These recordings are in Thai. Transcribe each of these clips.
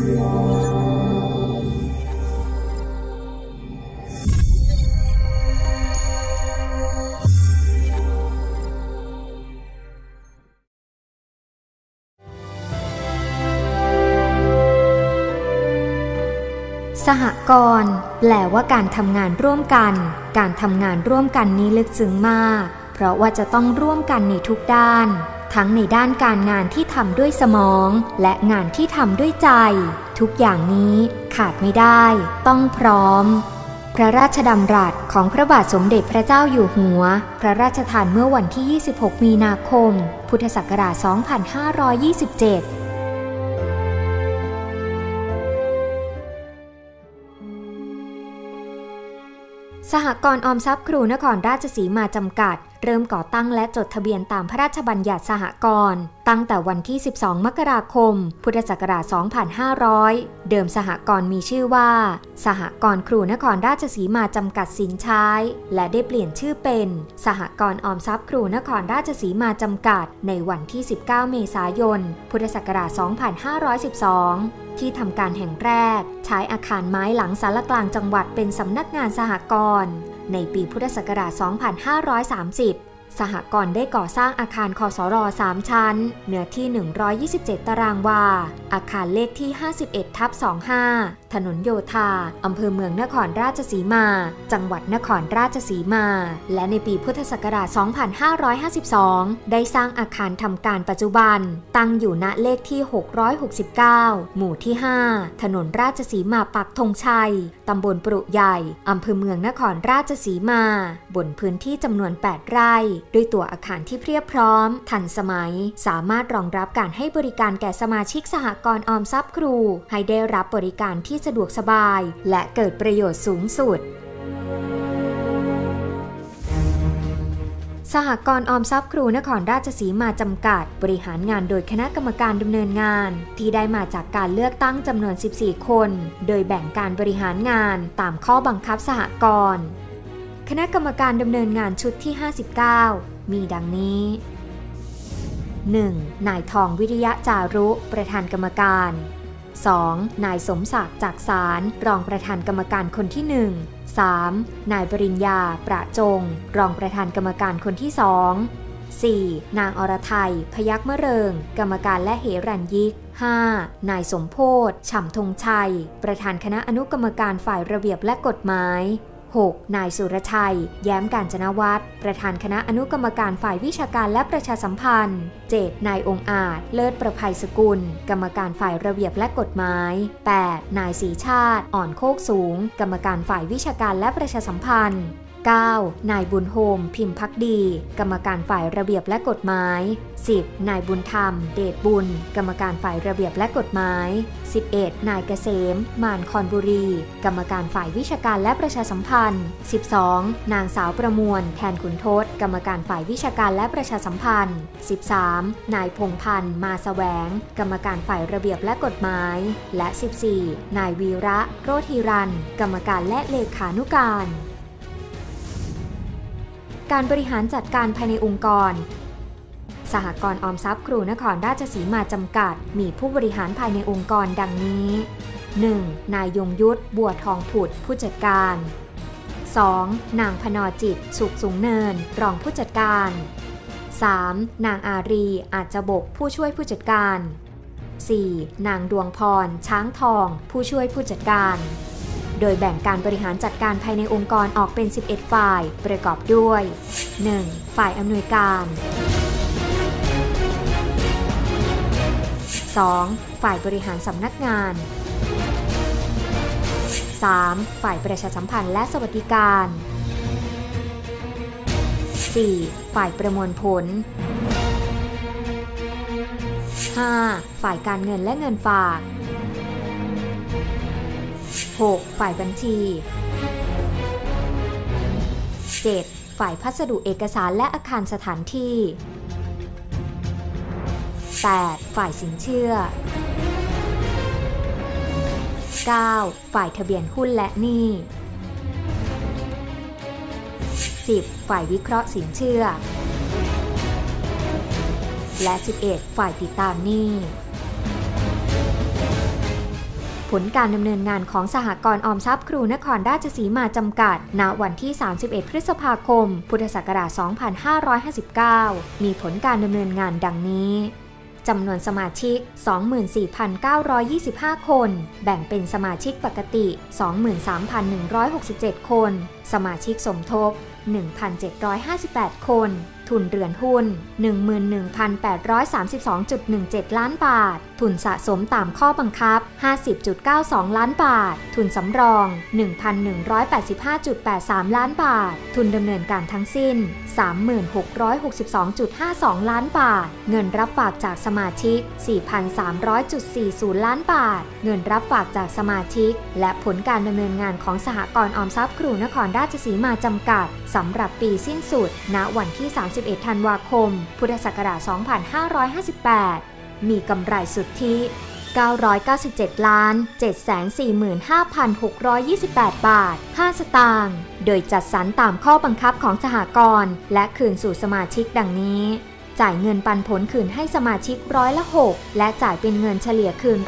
สหกรณ์แปลว่าการทำงานร่วมกันการทำงานร่วมกันนี้ลึกซึ้งมากเพราะว่าจะต้องร่วมกันในทุกด้านทั้งในด้านการงานที่ทำด้วยสมองและงานที่ทำด้วยใจทุกอย่างนี้ขาดไม่ได้ต้องพร้อมพระราชดำรัสของพระบาทสมเด็จพระเจ้าอยู่หัวพระราชทานเมื่อวันที่ 26 มีนาคม พุทธศักราช 2527สหกรณ์ออมทรัพย์ครูนครราชสีมาจำกัดเริ่มก่อตั้งและจดทะเบียนตามพระราชบัญญัติสหกรณ์ตั้งแต่วันที่ 12 มกราคม พุทธศักราช 2500 เดิมสหกรณ์มีชื่อว่าสหกรณ์ครูนครราชสีมาจำกัดสินใช้และได้เปลี่ยนชื่อเป็นสหกรณ์ออมทรัพย์ครูนครราชสีมาจำกัดในวันที่ 19 เมษายน พุทธศักราช 2512 ที่ทำการแห่งแรกใช้อาคารไม้หลังศาลกลางจังหวัดเป็นสำนักงานสหกรณ์ในปีพุทธศักราช 2530 สหกรณ์ได้ก่อสร้างอาคารคสร. 3 ชั้นเนื้อที่ 127 ตารางวาอาคารเลขที่ 51/25 ถนนโยธาอำเภอเมืองนครราชสีมาจังหวัดนครราชสีมาและในปีพุทธศักราช 2552 ได้สร้างอาคารทำการปัจจุบันตั้งอยู่ณเลขที่ 669 หมู่ที่ 5 ถนนราชสีมาปักธงชัยตำบลปรุใหญ่อำเภอเมืองนครราชสีมาบนพื้นที่จำนวน 8 ไร่ด้วยตัวอาคารที่เพียบพร้อมทันสมัยสามารถรองรับการให้บริการแก่สมาชิกสหกรณ์ออมทรัพย์ครูให้ได้รับบริการที่สะดวกสบายและเกิดประโยชน์สูงสุดสหกรณ์ออมทรัพย์ครูนครราชสีมาจำกัดบริหารงานโดยคณะกรรมการดำเนินงานที่ได้มาจากการเลือกตั้งจำนวน 14 คนโดยแบ่งการบริหารงานตามข้อบังคับสหกรณ์คณะกรรมการดำเนินงานชุดที่ 59 มีดังนี้ 1. นายทองวิริยะจารุประธานกรรมการ 2. นายสมศักดิ์จักสารรองประธานกรรมการคนที่ 1 3. นายปริญญาประจงรองประธานกรรมการคนที่ 2 4. นางอรไทยพยัคฆ์มะเริงกรรมการและเหรัญยิก 5. นายสมโพธิ์ฉ่ำธงชัยประธานคณะอนุกรรมการฝ่ายระเบียบและกฎหมาย 6. นายสุรชัยแย้มกาญจนวัฒน์ประธานคณะอนุกรรมการฝ่ายวิชาการและประชาสัมพันธ์ 7. นายองค์อาจเลิศประภัยสกุลกรรมการฝ่ายระเบียบและกฎหมาย 8. นายศรีชาติอ่อนโคกสูงกรรมการฝ่ายวิชาการและประชาสัมพันธ์ 9. นายบุญโฮมพิมพ์ภักดีกรรมการฝ่ายระเบียบและกฎหมาย 10. นายบุญธรรมเดชบุญกรรมการฝ่ายระเบียบและกฎหมาย 11. นายเกษมมานคอนบุรีกรรมการฝ่ายวิชาการและประชาสัมพันธ์ 12. นางสาวประมวลแทนขุนทศกรรมการฝ่ายวิชาการและประชาสัมพันธ์ 13. นายพงษ์พันธ์มาแสวงกรรมการฝ่ายระเบียบและกฎหมายและ 14. นายวีระโรธิรันกรรมการและเลขานุการการบริหารจัดการภายในองค์กรสหกรณ์ออมทรัพย์ครูนครราชสีมาจำกัดมีผู้บริหารภายในองค์กรดังนี้ 1. นายยงยุทธบัวทองผุดผู้จัดการ 2. นางพนจิตสุขสูงเนินรองผู้จัดการ 3. นางอารีอาจจะบกผู้ช่วยผู้จัดการ 4. นางดวงพรช้างทองผู้ช่วยผู้จัดการโดยแบ่งการบริหารจัดการภายในองค์กรออกเป็น 11 ฝ่ายประกอบด้วย 1. ฝ่ายอำนวยการ 2. ฝ่ายบริหารสำนักงาน 3. ฝ่ายประชาสัมพันธ์และสวัสดิการ 4. ฝ่ายประมวลผล 5. ฝ่ายการเงินและเงินฝาก 6. ฝ่ายบัญชี 7. ฝ่ายพัสดุเอกสารและอาคารสถานที่ 8. ฝ่ายสินเชื่อ 9. ฝ่ายทะเบียนหุ้นและหนี้ 10. ฝ่ายวิเคราะห์สินเชื่อและ 11. ฝ่ายติดตามหนี้ผลการดำเนินงานของสหกรณ์ออมทรัพย์ครูนครราชสีมาจำกัดณวันที่ 31 พฤษภาคม พุทธศักราช 2559 มีผลการดำเนินงานดังนี้จำนวนสมาชิก 24,925 คน แบ่งเป็นสมาชิกปกติ 23,167 คน สมาชิกสมทบ 1,758 คน ทุนเรือนหุ้น 11,832.17 ล้านบาท ทุนสะสมตามข้อบังคับ 50.92 ล้านบาท ทุนสำรอง 1,185.83 ล้านบาท ทุนดำเนินการทั้งสิ้น 3662.52 ล้านบาท เงินรับฝากจากสมาชิก 4,300.40 ล้านบาท เงินรับฝากจากสมาชิกและผลการดำเนินงานของสหกรณ์ออมทรัพย์ครูนครราชสีมาจำกัดสำหรับปีสิ้นสุดณวันที่ 31 ธันวาคม พุทธศักราช 2558 มีกำไรสุทธิ 997,745,628 บาท 5 สตางค์ โดยจัดสรรตามข้อบังคับของสหกรณ์และคืนสู่สมาชิกดังนี้ จ่ายเงินปันผลคืนให้สมาชิก6%และจ่ายเป็นเงินเฉลี่ยคืน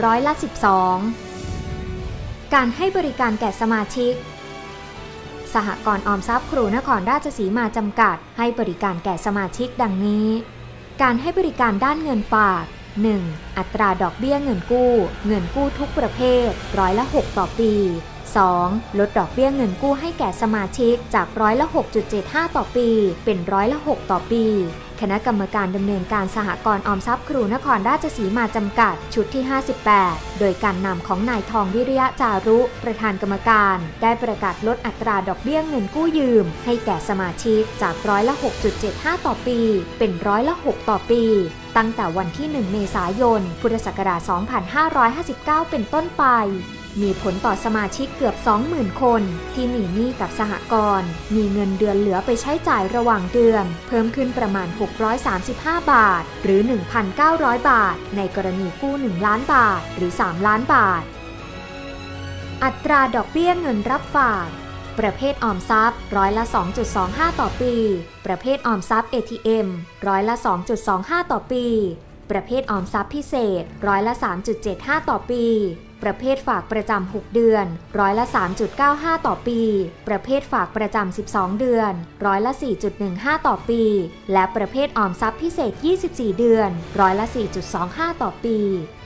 12%การให้บริการแก่สมาชิกสหกรณ์ออมทรัพย์ครูนครราชสีมาจำกัดให้บริการแก่สมาชิกดังนี้การให้บริการด้านเงินฝาก 1. อัตราดอกเบี้ยเงินกู้ทุกประเภท6%ต่อปี 2. ลดดอกเบี้ยเงินกู้ให้แก่สมาชิกจาก6.75% ต่อปีเป็น6%ต่อปีคณะกรรมการดำเนินการสหกรณ์ออมทรัพย์ครูนครราชสีมาจำกัดชุดที่ 58 โดยการนำของนายทองวิริยะจารุประธานกรรมการได้ประกาศลดอัตราดอกเบี้ยเงินกู้ยืมให้แก่สมาชิกจาก6.75% ต่อปีเป็น6%ต่อปีตั้งแต่วันที่ 1 เมษายน พุทธศักราช 2559 เป็นต้นไปมีผลต่อสมาชิกเกือบ 20,000 คนที่มีหนี้กับสหกรณ์มีเงินเดือนเหลือไปใช้จ่ายระหว่างเดือนเพิ่มขึ้นประมาณ635 บาทหรือ 1,900 บาทในกรณีกู้ 1 ล้านบาทหรือ 3 ล้านบาทอัตราดอกเบี้ยเงินรับฝากประเภทออมทรัพย์2.25% ต่อปีประเภทออมทรัพย์ ATM 2.25% ต่อปีประเภทออมทรัพย์พิเศษ3.75% ต่อปีประเภทฝากประจำ6เดือน3.95% ต่อปีประเภทฝากประจำ12เดือน4.15% ต่อปีและประเภทออมทรัพย์พิเศษ24เดือน4.25% ต่อปี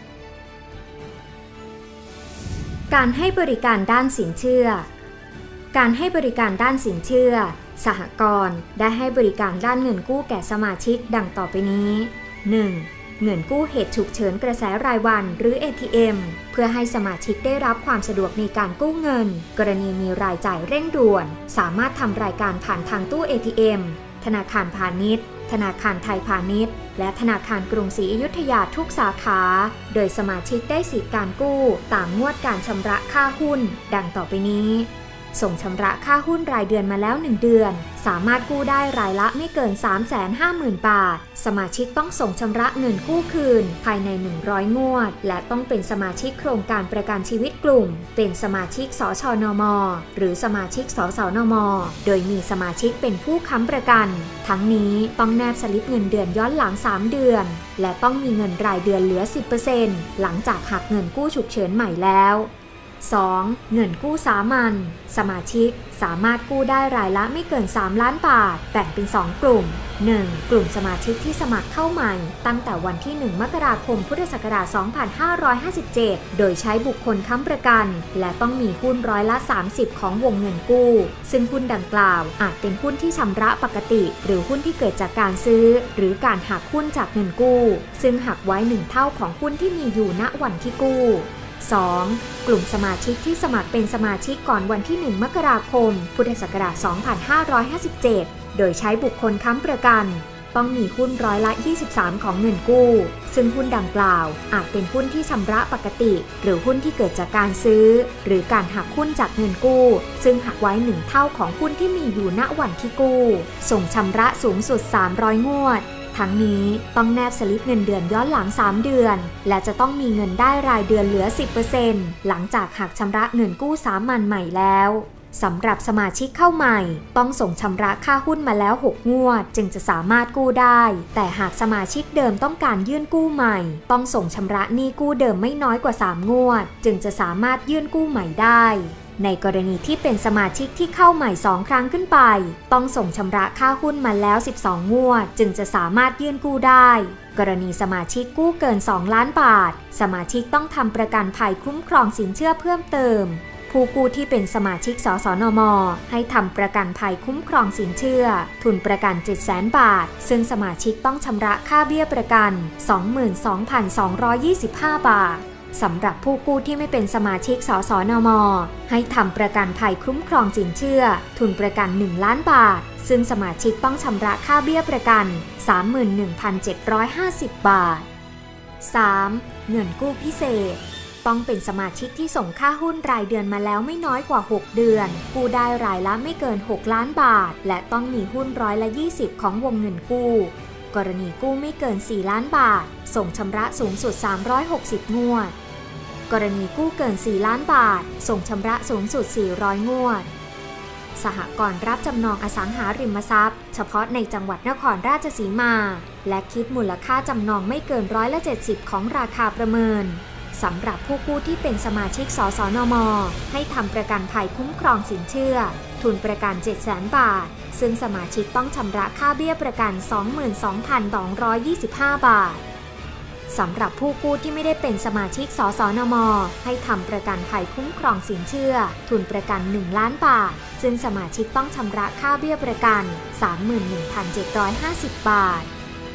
การให้บริการด้านสินเชื่อการให้บริการด้านสินเชื่อสหกรณ์ได้ให้บริการด้านเงินกู้แก่สมาชิกดังต่อไปนี้ 1. เงินกู้เหตุฉุกเฉินกระแสรายวันหรือ ATM เพื่อให้สมาชิกได้รับความสะดวกในการกู้เงินกรณีมีรายจ่ายเร่งด่วนสามารถทำรายการผ่านทางตู้ ATM ธนาคารพาณิชย์ธนาคารไทยพาณิชย์และธนาคารกรุงศรีอยุธยาทุกสาขาโดยสมาชิกได้สิทธิการกู้ตามงวดการชำระค่าหุ้นดังต่อไปนี้ส่งชำระค่าหุ้นรายเดือนมาแล้ว1เดือนสามารถกู้ได้รายละไม่เกิน 350,000 บาทสมาชิกต้องส่งชำระเงินกู้คืนภายใน100งวดและต้องเป็นสมาชิกโครงการประกันชีวิตกลุ่มเป็นสมาชิกสชนมหรือสมาชิกสสนมโดยมีสมาชิกเป็นผู้ค้ำประกันทั้งนี้ต้องแนบสลิปเงินเดือนย้อนหลัง3เดือนและต้องมีเงินรายเดือนเหลือ 10% หลังจากหักเงินกู้ฉุกเฉินใหม่แล้ว 2. เงินกู้สามัญสมาชิกสามารถกู้ได้รายละไม่เกิน3ล้านบาทแบ่งเป็น2กลุ่ม 1. กลุ่มสมาชิกที่สมัครเข้าใหม่ตั้งแต่วันที่1มกราคมพุทธศักราช 2557 โดยใช้บุคคลค้ำประกันและต้องมีหุ้น30%ของวงเงินกู้ซึ่งหุ้นดังกล่าวอาจเป็นหุ้นที่ชำระปกติหรือหุ้นที่เกิดจากการซื้อหรือการหักหุ้นจากเงินกู้ซึ่งหักไว้1เท่าของหุ้นที่มีอยู่ณวันที่กู้ 2. กลุ่มสมาชิกที่สมัครเป็นสมาชิกก่อนวันที่1มกราคมพุทธศักราช 2557 โดยใช้บุคคลค้ำประกันต้องมีหุ้น23%ของเงินกู้ซึ่งหุ้นดังกล่าวอาจเป็นหุ้นที่ชำระปกติหรือหุ้นที่เกิดจากการซื้อหรือการหักหุ้นจากเงินกู้ซึ่งหักไว้1เท่าของหุ้นที่มีอยู่ณวันที่กู้ส่งชำระสูงสุด300งวดทั้งนี้ต้องแนบสลิปเงินเดือนย้อนหลัง3เดือนและจะต้องมีเงินได้รายเดือนเหลือ 10% หลังจากหักชำระเงินกู้สามัญใหม่แล้วสำหรับสมาชิกเข้าใหม่ต้องส่งชำระค่าหุ้นมาแล้ว6งวดจึงจะสามารถกู้ได้แต่หากสมาชิกเดิมต้องการยื่นกู้ใหม่ต้องส่งชำระหนี้กู้เดิมไม่น้อยกว่า3งวดจึงจะสามารถยื่นกู้ใหม่ได้ในกรณีที่เป็นสมาชิกที่เข้าใหม่2ครั้งขึ้นไปต้องส่งชำระค่าหุ้นมาแล้ว12งวดจึงจะสามารถยื่นกู้ได้กรณีสมาชิกกู้เกิน2ล้านบาทสมาชิกต้องทำประกันภัยคุ้มครองสินเชื่อเพิ่มเติมผู้กู้ที่เป็นสมาชิกสสนม.ให้ทำประกันภัยคุ้มครองสินเชื่อทุนประกัน 700,000 บาทซึ่งสมาชิกต้องชำระค่าเบี้ยประกัน 22,225 บาทสำหรับผู้กู้ที่ไม่เป็นสมาชิกสสนม.ให้ทำประกันภัยคุ้มครองสินเชื่อทุนประกัน1ล้านบาทซึ่งสมาชิกต้องชำระค่าเบี้ยประกัน 31,750 บาท 3. เงินกู้พิเศษต้องเป็นสมาชิกที่ส่งค่าหุ้นรายเดือนมาแล้วไม่น้อยกว่า6เดือนกู้ได้รายละไม่เกิน6ล้านบาทและต้องมีหุ้น20%ของวงเงินกู้กรณีกู้ไม่เกิน4ล้านบาทส่งชำระสูงสุด360งวดกรณีกู้เกิน4ล้านบาทส่งชำระสูงสุด400งวดสหกรณ์รับจำนองอสังหาริมทรัพย์เฉพาะในจังหวัดนครราชสีมาและคิดมูลค่าจำนองไม่เกิน70%ของราคาประเมินสำหรับผู้กู้ที่เป็นสมาชิกสสนม.ให้ทำประกันภัยคุ้มครองสินเชื่อทุนประกัน 700,000 บาทซึ่งสมาชิกต้องชำระค่าเบี้ยประกัน 22,225 บาทสำหรับผู้กู้ที่ไม่ได้เป็นสมาชิกสสนม.ให้ทำประกันภัยคุ้มครองสินเชื่อทุนประกัน1ล้านบาทซึ่งสมาชิกต้องชำระค่าเบี้ยประกัน 31,750 บาท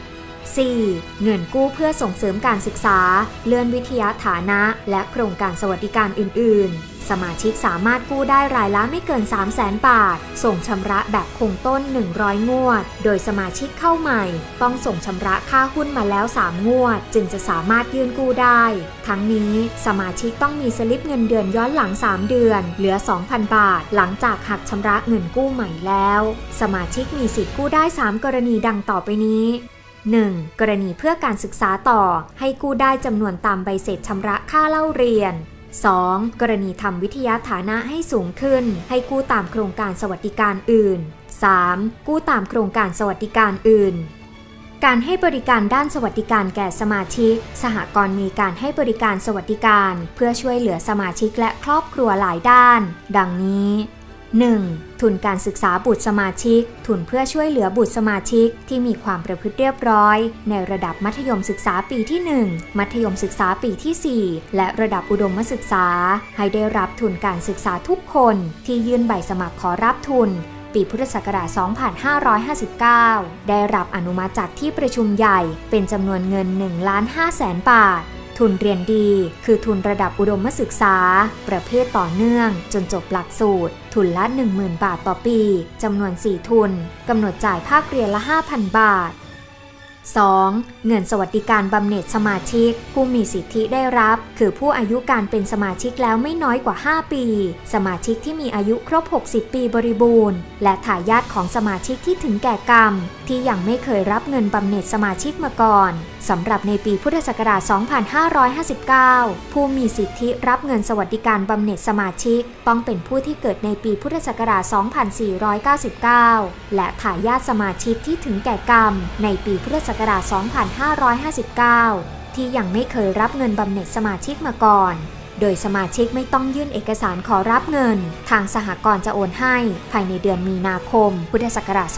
4. เงินกู้เพื่อส่งเสริมการศึกษาเลื่อนวิทยาฐานะและโครงการสวัสดิการอื่นๆสมาชิกสามารถกู้ได้รายละไม่เกิน 300,000 บาทส่งชำระแบบคงต้น100งวดโดยสมาชิกเข้าใหม่ต้องส่งชำระค่าหุ้นมาแล้ว3งวดจึงจะสามารถยื่นกู้ได้ทั้งนี้สมาชิกต้องมีสลิปเงินเดือนย้อนหลัง3เดือนเหลือ 2,000 บาทหลังจากหักชำระเงินกู้ใหม่แล้วสมาชิกมีสิทธิ์กู้ได้3กรณีดังต่อไปนี้1. กรณีเพื่อการศึกษาต่อให้กู้ได้จำนวนตามใบเสร็จชำระค่าเล่าเรียน 2. กรณีทำวิทยาฐานะให้สูงขึ้นให้กู้ตามโครงการสวัสดิการอื่น 3. กู้ตามโครงการสวัสดิการอื่นการให้บริการด้านสวัสดิการแก่สมาชิกสหกรณ์มีการให้บริการสวัสดิการเพื่อช่วยเหลือสมาชิกและครอบครัวหลายด้านดังนี้ 1. ทุนการศึกษาบุตรสมาชิกทุนเพื่อช่วยเหลือบุตรสมาชิกที่มีความประพฤติเรียบร้อยในระดับมัธยมศึกษาปีที่1มัธยมศึกษาปีที่4และระดับอุดมศึกษาให้ได้รับทุนการศึกษาทุกคนที่ยื่นใบสมัครขอรับทุนปีพุทธศักราช 2559 ได้รับอนุมัติจากที่ประชุมใหญ่เป็นจำนวนเงิน 1,500,000 บาททุนเรียนดีคือทุนระดับอุดมศึกษาประเภทต่อเนื่องจนจบหลักสูตรทุนละ 10,000 บาทต่อปีจำนวน4ทุนกำหนดจ่ายภาคเรียนละ 5,000 บาท 2. เงินสวัสดิการบำเหน็จสมาชิกผู้มีสิทธิได้รับคือผู้อายุการเป็นสมาชิกแล้วไม่น้อยกว่า5ปีสมาชิกที่มีอายุครบ60ปีบริบูรณ์และทายาทของสมาชิกที่ถึงแก่กรรมที่ยังไม่เคยรับเงินบำเหน็จสมาชิกมาก่อนสำหรับในปีพุทธศักราช 2559 ผู้มีสิทธิรับเงินสวัสดิการบำเหน็จสมาชิกต้องเป็นผู้ที่เกิดในปีพุทธศักราช 2499 และทายาทสมาชิกที่ถึงแก่กรรมในปีพุทธศักราช 2559 ที่ยังไม่เคยรับเงินบำเหน็จสมาชิกมาก่อนโดยสมาชิกไม่ต้องยื่นเอกสารขอรับเงินทางสหกรณ์จะโอนให้ภายในเดือนมีนาคมพุทธศักราช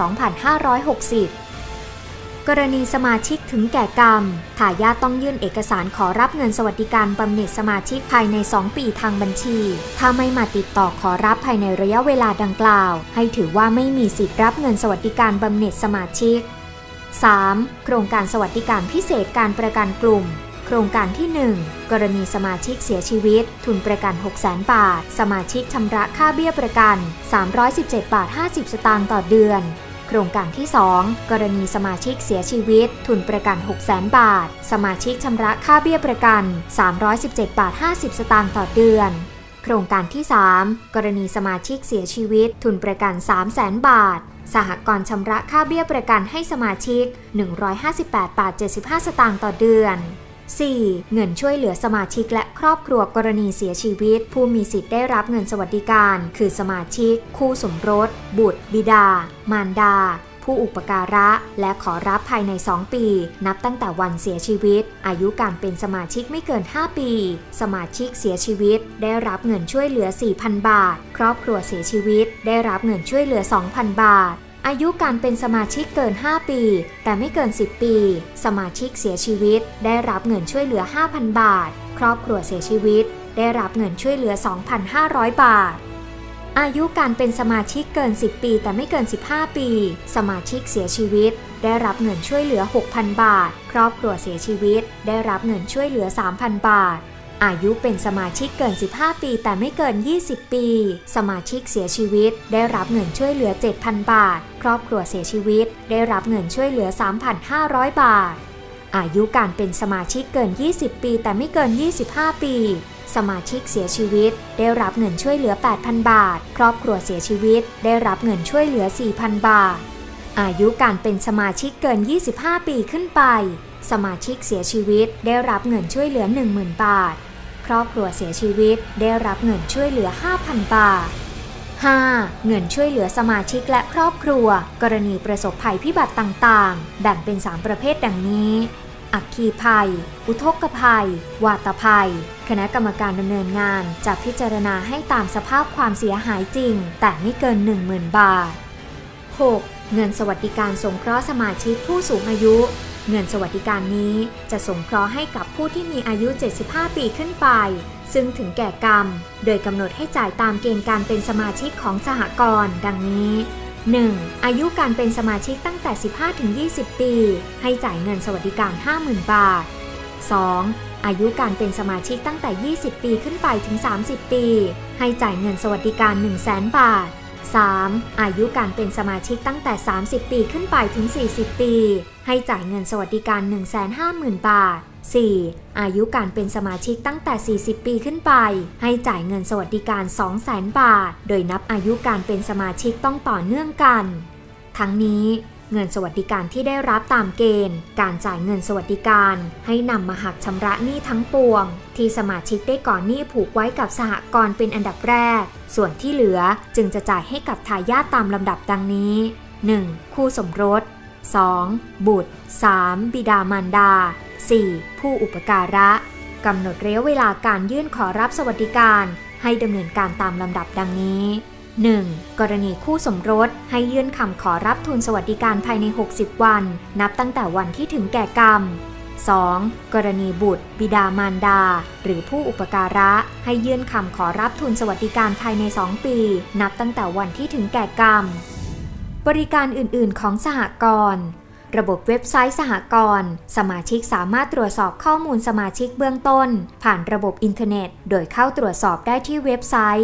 2560 กรณีสมาชิกถึงแก่กรรมทายาทต้องยื่นเอกสารขอรับเงินสวัสดิการบำเหน็จสมาชิกภายใน2ปีทางบัญชีถ้าไม่มาติดต่อขอรับภายในระยะเวลาดังกล่าวให้ถือว่าไม่มีสิทธิ์รับเงินสวัสดิการบำเหน็จสมาชิก 3. โครงการสวัสดิการพิเศษการประกันกลุ่มโครงการที่ 1 กรณีสมาชิกเสียชีวิตทุนประกัน 600,000 บาทสมาชิกชำระค่าเบี้ยประกัน317.50 บาทต่อเดือนโครงการที่ 2 กรณีสมาชิกเสียชีวิตทุนประกัน 600,000 บาทสมาชิกชำระค่าเบี้ยประกัน317.50 บาทต่อเดือนโครงการที่ 3 กรณีสมาชิกเสียชีวิตทุนประกัน 300,000 บาทสหกรณ์ชำระค่าเบี้ยประกันให้สมาชิก158.75 บาทต่อเดือน 4. เงินช่วยเหลือสมาชิกและครอบครัวกรณีเสียชีวิตผู้มีสิทธิ์ได้รับเงินสวัสดิการคือสมาชิกคู่สมรสบุตรบิดามารดาผู้อุปการะและขอรับภายใน2ปีนับตั้งแต่วันเสียชีวิตอายุการเป็นสมาชิกไม่เกิน5ปีสมาชิกเสียชีวิตได้รับเงินช่วยเหลือ 4,000 บาทครอบครัวเสียชีวิตได้รับเงินช่วยเหลือ 2,000 บาทอายุการเป็นสมาชิกเกิน5ปีแต่ไม่เกิน10ปีสมาชิกเสียชีวิตได้รับเงินช่วยเหลือ 5,000 บาทครอบครัวเสียชีวิตได้รับเงินช่วยเหลือ 2,500 บาทอายุการเป็นสมาชิกเกิน10ปีแต่ไม่เกิน15ปีสมาชิกเสียชีวิตได้รับเงินช่วยเหลือ 6,000 บาทครอบครัวเสียชีวิตได้รับเงินช่วยเหลือ 3,000 บาทอายุเป็นสมาชิกเกิน15ปีแต่ไม่เกิน20ปีสมาชิกเสียชีวิตได้รับเงินช่วยเหลือ 7,000 บาทครอบครัวเสียชีวิตได้รับเงินช่วยเหลือ 3,500 บาทอายุการเป็นสมาชิกเกิน20ปีแต่ไม่เกิน25ปีสมาชิกเสียชีวิตได้รับเงินช่วยเหลือ 8,000 บาทครอบครัวเสียชีวิตได้รับเงินช่วยเหลือ 4,000 บาทอายุการเป็นสมาชิกเกิน25ปีขึ้นไปสมาชิกเสียชีวิตได้รับเงินช่วยเหลือ 10,000 บาทครอบครัวเสียชีวิตได้รับเงินช่วยเหลือ 5,000 บาท 5. เงินช่วยเหลือสมาชิกและครอบครัวกรณีประสบภัยพิบัติต่างๆแบ่งเป็น3ประเภทดังนี้อัคคีภัยอุทกภัยวาตภัยคณะกรรมการดำเนินงานจะพิจารณาให้ตามสภาพความเสียหายจริงแต่ไม่เกิน 10,000 บาท 6. เงินสวัสดิการสงเคราะห์สมาชิกผู้สูงอายุเงินสวัสดิการนี้จะสงเคราะห์ให้กับผู้ที่มีอายุ75ปีขึ้นไปซึ่งถึงแก่กรรมโดยกำหนดให้จ่ายตามเกณฑ์การเป็นสมาชิกของสหกรณ์ดังนี้ 1. อายุการเป็นสมาชิกตั้งแต่ 15-20 ปีให้จ่ายเงินสวัสดิการ 50,000 บาท 2. อายุการเป็นสมาชิกตั้งแต่ 20 ปีขึ้นไปถึง 30 ปีให้จ่ายเงินสวัสดิการ 100,000 บาท 3. อายุการเป็นสมาชิกตั้งแต่ 30 ปีขึ้นไปถึง 40 ปีให้จ่ายเงินสวัสดิการ 150,000 บาท 4. อายุการเป็นสมาชิกตั้งแต่ 40 ปีขึ้นไปให้จ่ายเงินสวัสดิการ 200,000 บาทโดยนับอายุการเป็นสมาชิกต้องต่อเนื่องกันทั้งนี้เงินสวัสดิการที่ได้รับตามเกณฑ์การจ่ายเงินสวัสดิการให้นำมาหักชำระหนี้ทั้งปวงที่สมาชิกได้ก่อหนี้ผูกไว้กับสหกรณ์เป็นอันดับแรกส่วนที่เหลือจึงจะจ่ายให้กับทายาทตามลำดับดังนี้ 1. คู่สมรส 2. บุตร 3. บิดามารดา 4. ผู้อุปการะกำหนดระยะเวลาการยื่นขอรับสวัสดิการให้ดำเนินการตามลำดับดังนี้ 1. กรณีคู่สมรสให้ยื่นคำขอรับทุนสวัสดิการภายใน60วันนับตั้งแต่วันที่ถึงแก่กรรม 2. กรณีบุตรบิดามารดาหรือผู้อุปการะให้ยื่นคำขอรับทุนสวัสดิการภายใน2ปีนับตั้งแต่วันที่ถึงแก่กรรมบริการอื่นๆของสหกรณ์ระบบเว็บไซต์สหกรณ์สมาชิกสามารถตรวจสอบข้อมูลสมาชิกเบื้องต้นผ่านระบบอินเทอร์เน็ตโดยเข้าตรวจสอบได้ที่เว็บไซต์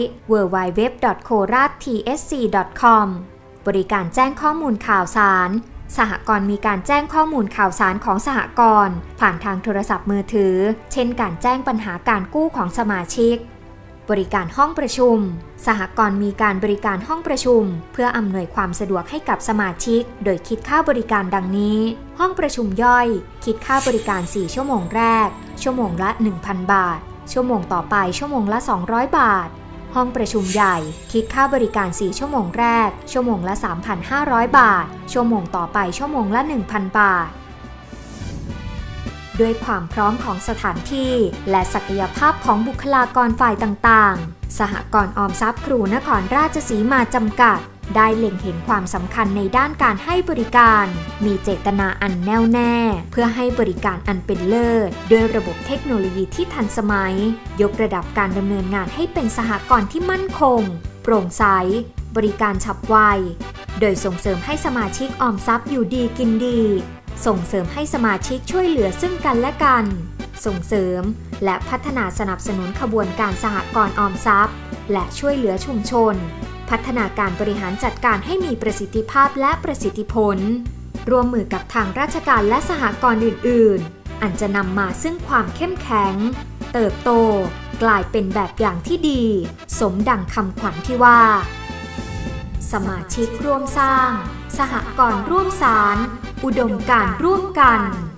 www.koratsc.com บริการแจ้งข้อมูลข่าวสารสหกรณ์มีการแจ้งข้อมูลข่าวสารของสหกรณ์ผ่านทางโทรศัพท์มือถือเช่นการแจ้งปัญหาการกู้ของสมาชิกบริการห้องประชุมสหกรณ์มีการบริการห้องประชุมเพื่ออำนวยความสะดวกให้กับสมาชิกโดยคิดค่าบริการดังนี้ห้องประชุมย่อยคิดค่าบริการ4ชั่วโมงแรกชั่วโมงละ 1,000 บาทชั่วโมงต่อไปชั่วโมงละ200บาทห้องประชุมใหญ่คิดค่าบริการ4ชั่วโมงแรกชั่วโมงละ 3,500 บาทชั่วโมงต่อไปชั่วโมงละ 1,000 บาทด้วยความพร้อมของสถานที่และศักยภาพของบุคลากรฝ่ายต่างๆสหกรณ์ออมทรัพย์ครูนครราชสีมาจำกัดได้เล็งเห็นความสำคัญในด้านการให้บริการมีเจตนาอันแน่วแน่เพื่อให้บริการอันเป็นเลิศด้วยระบบเทคโนโลยีที่ทันสมัยยกระดับการดำเนินงานให้เป็นสหกรณ์ที่มั่นคงโปร่งใสบริการฉับไวโดยส่งเสริมให้สมาชิกออมทรัพย์อยู่ดีกินดีส่งเสริมให้สมาชิกช่วยเหลือซึ่งกันและกันส่งเสริมและพัฒนาสนับสนุนขบวนการสหกรณ์ออมทรัพย์และช่วยเหลือชุมชนพัฒนาการบริหารจัดการให้มีประสิทธิภาพและประสิทธิผลร่วมมือกับทางราชการและสหกรณ์อื่นๆอันจะนำมาซึ่งความเข้มแข็งเติบโตกลายเป็นแบบอย่างที่ดีสมดังคำขวัญที่ว่าสมาชิกร่วมสร้างสหกรณ์ร่วมสานอุดมการณ์ร่วมกัน